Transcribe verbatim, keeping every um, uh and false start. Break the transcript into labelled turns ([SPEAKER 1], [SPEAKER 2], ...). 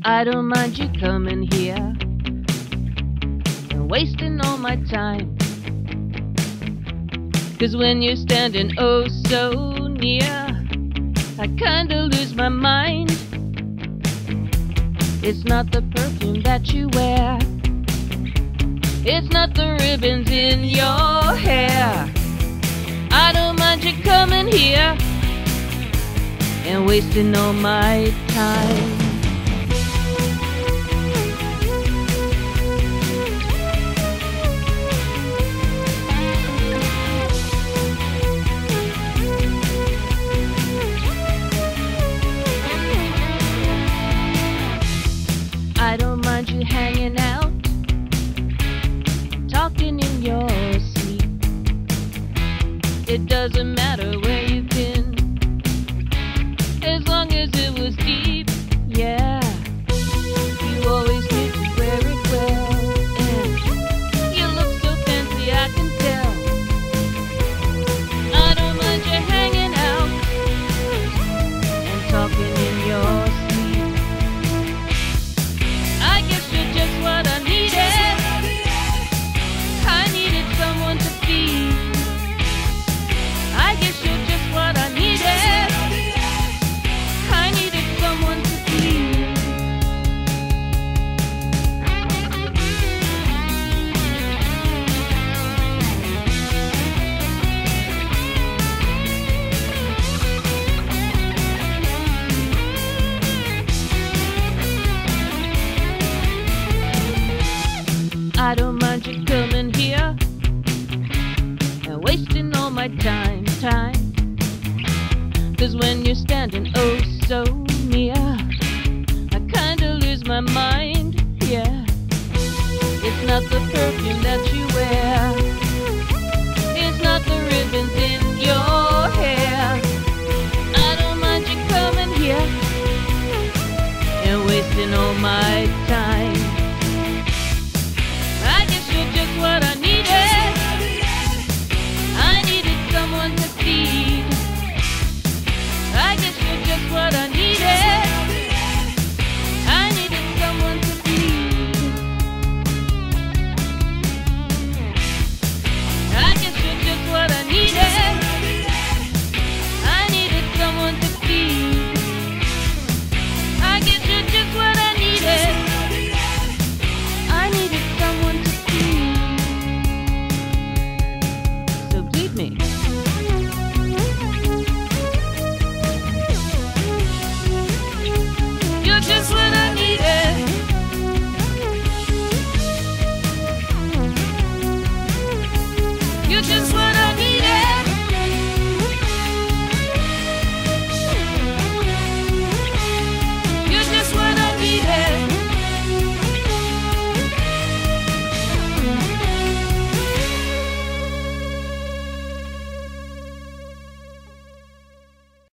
[SPEAKER 1] I don't mind you coming here and wasting all my time. 'Cause when you're standing oh so near, I kinda lose my mind. It's not the perfume that you wear, it's not the ribbons in your hair. I don't mind you coming here and wasting all my time. I don't mind you hanging out, talking in your sleep. It doesn't matter where you've been, as long as it was deep, yeah. You always knew to wear it well, and you look so fancy, I can tell. I don't mind you hanging out and talking in your sleep. I guess you're just what I needed. I needed someone to feed. I guess you're just what I needed. I needed someone to feed. I don't mind you coming here and wasting all my time, time. 'Cause when you're standing oh so near, I kinda lose my mind, yeah. It's not the perfume that you wear, it's not the ribbons in your hair. I don't mind you coming here and wasting all my time.